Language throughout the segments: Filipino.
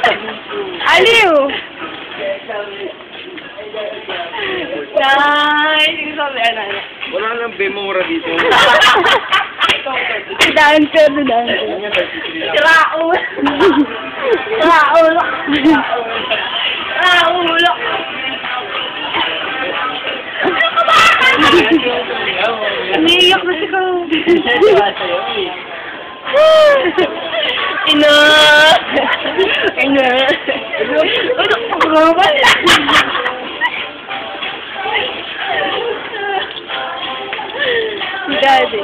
Aliw! Nice! Yung sabi, ano. Wala nang bemora dito. Dancer. Raul! Raul! Raul! Umiiyak na si Kao. Ina! Ina! Ano ka ba? Daddy.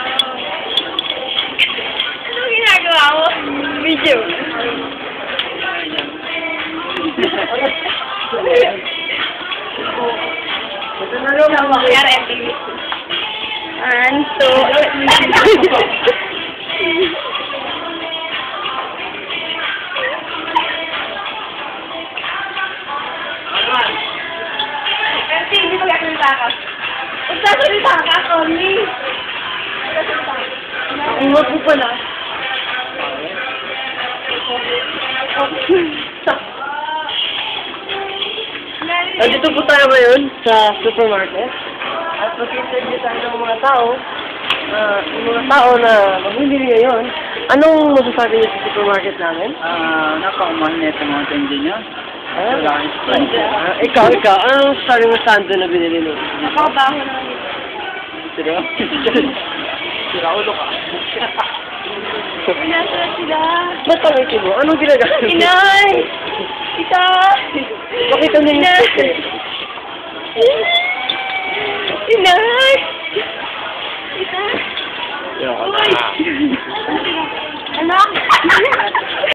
Ano ginagawa mo? Video. Ito na lang ang Mangyari. Anto. Kasi hindi ko gagalita ka. Magsasalita ka, Connie. Ang wag mo pala. Dito po tayo ngayon sa supermarket at mag-interview tayo ng mga tao na magbibili ngayon. Anong masasabi niyo sa supermarket namin? Napakamahal na ito mga tindi niya. Wala kang sponsor. Ikaw, anong masasabi mo sa ando na binili mo? Napakabaho naman yun. Sira? Sira ulo ka. Inasal sila. Ba't pangiti mo? Anong ginagamit? Inay! Ita! Pakita niyo yung Inay! sticker. Inay! Ita! Yeah, Uy! Anak!